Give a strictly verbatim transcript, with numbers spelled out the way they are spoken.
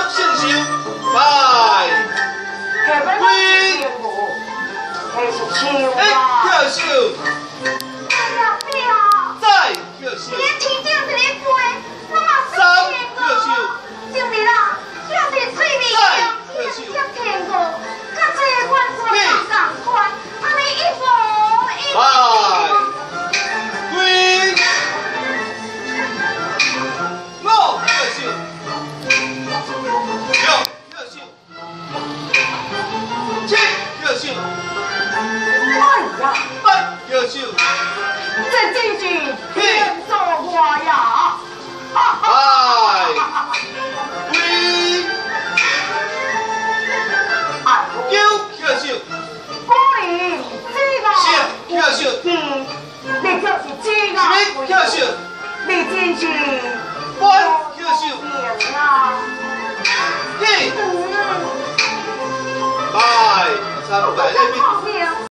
信心，拜。归。哎，跳手。再跳手。三跳手。 这真是天作我呀！ 哎，归，九跳手， 果然这个十跳手， 你就是这个， 十跳手， 你真是八跳手， 啊！ 嘿，哎，三百那边。